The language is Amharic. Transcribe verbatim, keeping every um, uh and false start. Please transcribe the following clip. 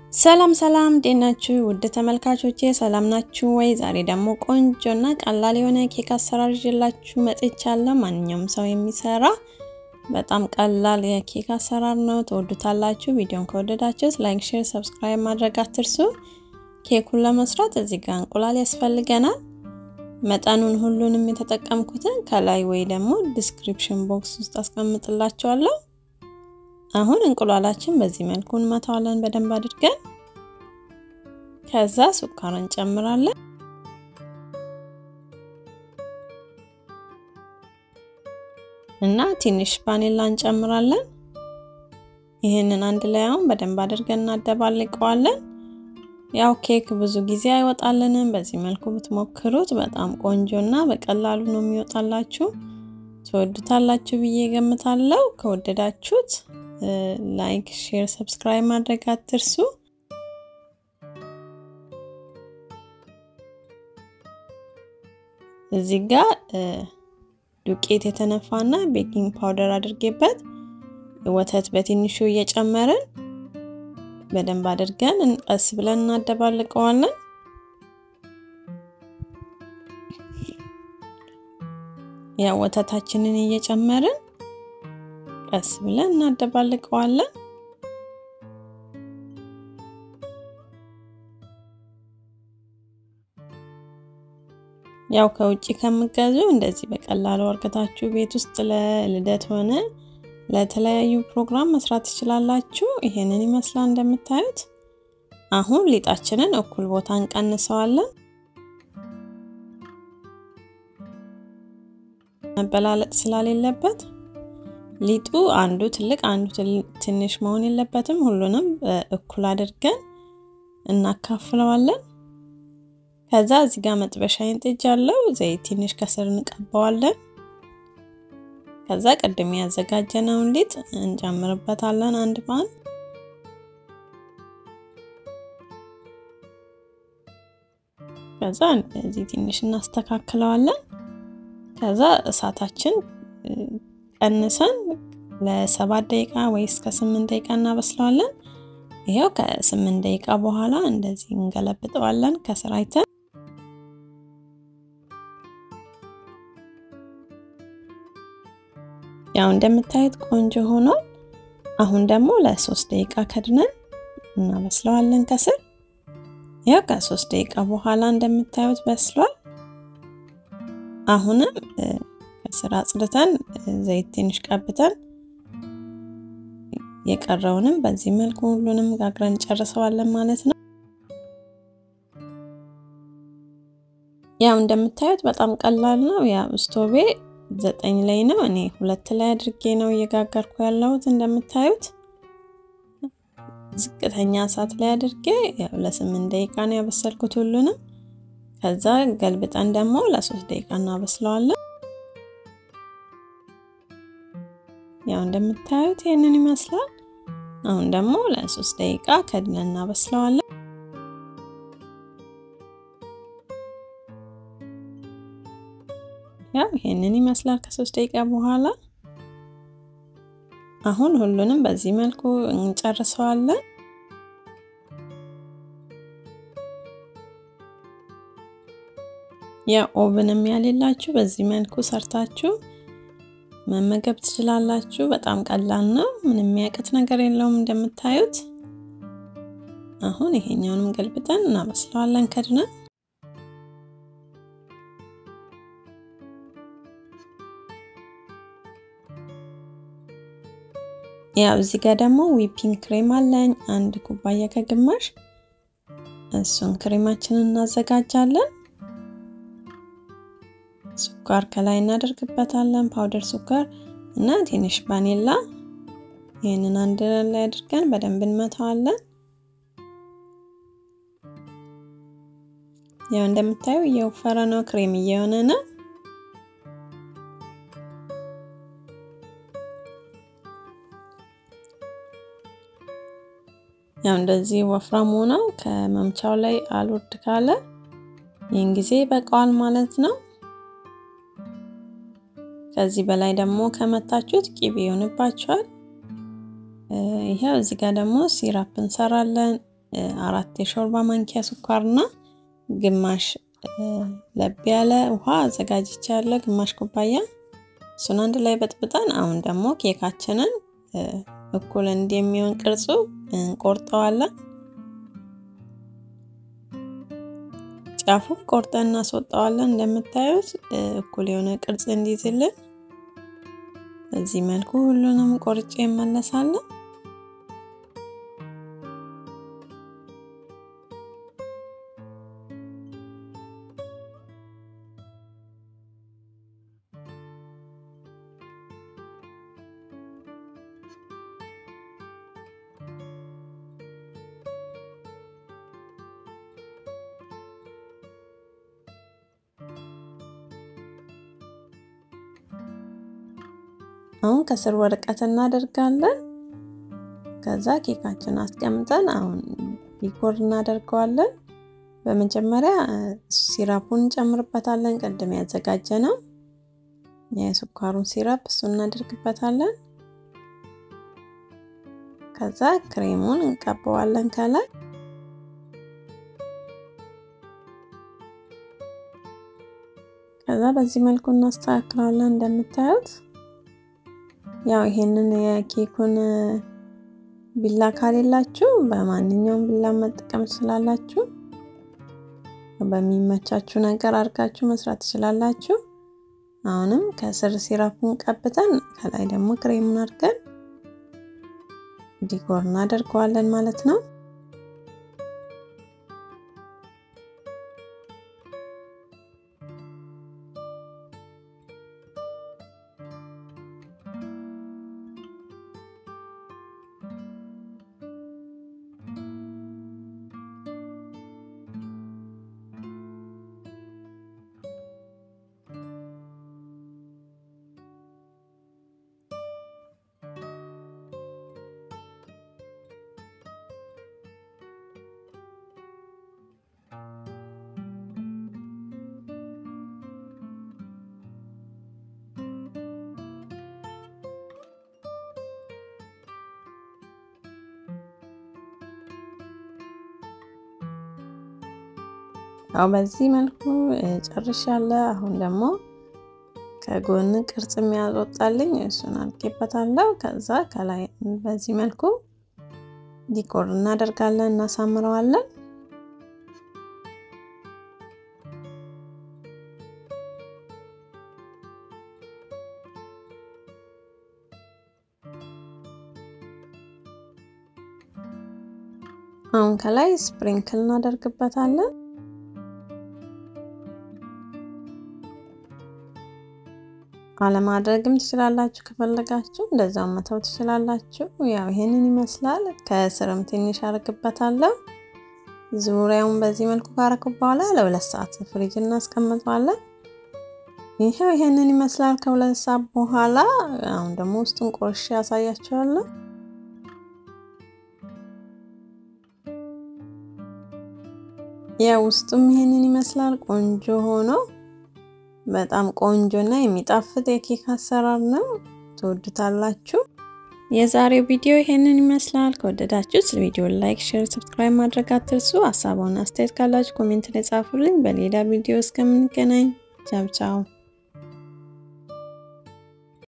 ሰላም ሰላም ደናችሁ ውድ ተመልካቾቼ ሰላም ናችሁ ወይ? ዛሬ ደግሞ ቆንጆና ቀላል የሆነ ኬክ አሰራር ይዤላችሁ መጥቻለሁ። ማንኛውም ሰው የሚሰራ በጣም ቀላል የኬክ አሰራር ነው። ተወዱታላችሁ። ቪዲዮን ከወደዳችሁት ላይክ፣ ሼር፣ ሰብስክራይብ ማድረግ አትርሱ። ኬኩን ለመስራት እዚህ ጋር እንቁላል ያስፈልገናል። መጠኑን ሁሉንም የተጠቀምኩትን ከላይ ወይ ደግሞ ዲስክሪፕሽን ቦክስ ውስጥ አስቀምጥላችኋለሁ። አሁን እንቁላላችን በዚህ መልኩ እንመታዋለን በደንብ አድርገን። ከዛ ሱካር እንጨምራለን። እና ትንሽ ቫኒላ እንጨምራለን። ይሄንን አንድ ላይ አሁን በደንብ አድርገን እናደባልቀዋለን። ያው ኬክ ብዙ ጊዜ አይወጣልንም። በዚህ መልኩ ብትሞክሩት በጣም ቆንጆና በቀላሉ ነው የሚወጣላችሁ። ተወዱታላችሁ ብዬ ገምታለሁ። ከወደዳችሁት ላይክ፣ ሼር፣ ሰብስክራይብ ማድረግ አትርሱ። እዚህ ጋር ዱቄት የተነፋና ቤኪንግ ፓውደር አድርጌበት ወተት በትንሹ እየጨመርን በደንብ አድርገን እንቀስ ብለን እናደባልቀዋለን። ያ ወተታችንን እየጨመርን ቀስ ብለን እናደባልቀዋለን። ያው ከውጪ ከምገዙ እንደዚህ በቀላሉ አርገታችሁ ቤት ውስጥ ለልደት ሆነ ለተለያዩ ፕሮግራም መስራት ትችላላችሁ። ይሄንን ይመስላል እንደምታዩት። አሁን ሊጣችንን እኩል ቦታ እንቀንሰዋለን። መበላለጥ ስላሌለበት ሊጡ አንዱ ትልቅ አንዱ ትንሽ መሆን የለበትም። ሁሉንም እኩል አድርገን እናካፍለዋለን። ከዛ እዚህ ጋር መጥበሻዬን ጥጃለሁ። ዘይት ትንሽ ከስር እንቀባዋለን። ከዛ ቀድሜ ያዘጋጀነውን ሊጥ እንጨምርበታለን አንድ ባንድ። ከዛ እዚህ ትንሽ እናስተካክለዋለን። ከዛ እሳታችን ቀንሰን ለሰባት ደቂቃ ወይ እስከ ስምንት ደቂቃ እናበስለዋለን። ይሄው ከስምንት ደቂቃ በኋላ እንደዚህ እንገለብጠዋለን ከስር አይተን። ያው እንደምታዩት ቆንጆ ሆኗል። አሁን ደግሞ ለሶስት ደቂቃ ከድነን እናበስለዋለን ከስር። ያው ከሶስት ደቂቃ በኋላ እንደምታዩት በስሏል። አሁንም ከስር አጽድተን ዘይት ትንሽ ቀብተን የቀረውንም በዚህ መልኩ ሁሉንም ጋግረን ጨርሰዋለን ማለት ነው። ያው እንደምታዩት በጣም ቀላል ነው። ያው ስቶቬ ዘጠኝ ላይ ነው፣ እኔ ሁለት ላይ አድርጌ ነው እየጋገርኩ ያለሁት። እንደምታዩት ዝቅተኛ እሳት ላይ አድርጌ ያው ለስምንት ደቂቃ ነው ያበሰልኩት ሁሉንም። ከዛ ገልብጠን ደግሞ ለሶስት ደቂቃ እናበስለዋለን። ያው እንደምታዩት ይሄንን ይመስላል። አሁን ደግሞ ለሶስት ደቂቃ ከድነን እናበስለዋለን። ያው ይሄንን ይመስላል ከሶስት ደቂቃ በኋላ። አሁን ሁሉንም በዚህ መልኩ እንጨርሰዋለን። ያ ኦቨንም ያሌላችሁ በዚህ መልኩ ሰርታችሁ መመገብ ትችላላችሁ። በጣም ቀላል ነው። ምንም የሚያቅት ነገር የለውም እንደምታዩት። አሁን ይሄኛውንም ገልብጠን እናበስለዋለን ከድነን። ያው እዚህ ጋር ደግሞ ዊፒንግ ክሬም አለኝ አንድ ኩባያ ከግማሽ። እሱን ክሬማችንን እናዘጋጃለን። ሱካር ከላይ እናደርግበታለን፣ ፓውደር ሱካር እና ትንሽ ቫኒላ። ይሄንን አንድ ላይ አድርገን በደንብ እንመታዋለን። ያው እንደምታዩ የወፈረ ነው፣ ክሬም እየሆነ ነው። ያው እንደዚህ ወፍራም ሆኖ ከመምቻው ላይ አልወርድ ካለ ይሄን ጊዜ በቃዋል ማለት ነው። ከዚህ በላይ ደግሞ ከመታችሁት ቂቤ ይሆንባችኋል። ይሄው እዚህ ጋር ደግሞ ሲራፕ እንሰራለን። አራት የሾርባ ማንኪያ ስኳርና ግማሽ ለብ ያለ ውሃ አዘጋጅቻለሁ ግማሽ ኩባያ እሱን አንድ ላይ በጥብጠን አሁን ደግሞ ኬካችንን እኩል እንደሚሆን ቅርጹ እንቆርጠዋለን ጫፉ ቆርጠን እናስወጣዋለን እንደምታዩት እኩል የሆነ ቅርጽ እንዲይዝልን በዚህ መልኩ ሁሉንም ቆርጬ እመለሳለሁ አሁን ከስር ወረቀት እናደርጋለን ከዛ ኬካችን አስቀምጠን አሁን ዲኮር እናደርገዋለን በመጀመሪያ ሲራፑን ጨምርበታለን ቀደም ያዘጋጀነው የስኳሩን ሲራፕ እሱን እናደርግበታለን ከዛ ክሬሙን እንቀባዋለን ከላይ ከዛ በዚህ መልኩ እናስተካክላለን እንደምታዩት ያው ይሄንን የኬኩን ቢላ ካሌላችሁ በማንኛውም ቢላ መጠቀም ትችላላችሁ በሚመቻችሁ ነገር አድርጋችሁ መስራት ትችላላችሁ አሁንም ከስር ሲራፑን ቀብተን ከላይ ደግሞ ክሬሙን አድርገን ዲኮር እናደርገዋለን ማለት ነው አው በዚህ መልኩ ጨርሻለሁ አሁን ደግሞ ከጎን ቅርጽ የሚያወጣልኝ እሱን አልቄበታለሁ ከዛ ከላይ በዚህ መልኩ ዲኮር እናደርጋለን እናሳምረዋለን አሁን ከላይ ስፕሪንክል እናደርግበታለን አለማድረግም ትችላላችሁ ከፈለጋችሁ እንደዛው መተው ትችላላችሁ ያው ይሄንን ይመስላል ከስርም ትንሽ አርግበታለሁ ዙሪያውን በዚህ መልኩ ካረኩ በኋላ ለሁለት ሰዓት ፍሪጅ እናስቀምጠዋለን ይሄው ይሄንን ይመስላል ከሁለት ሰዓት በኋላ አሁን ደግሞ ውስጡን ቆርሼ ያሳያችኋለሁ ያው ውስጡም ይሄንን ይመስላል ቆንጆ ሆኖ በጣም ቆንጆና የሚጣፍጥ የኬክ አሰራር ነው ትወዱታላችሁ የዛሬው ቪዲዮ ይሄንን ይመስላል ከወደዳችሁት ቪዲዮ ላይክ ሼር ሰብስክራይብ ማድረግ አትርሱ ሐሳቡን አስተያየት ካላችሁ ኮሜንት ላይ ጻፉልኝ በሌላ ቪዲዮ እስከምንገናኝ ቻው ቻው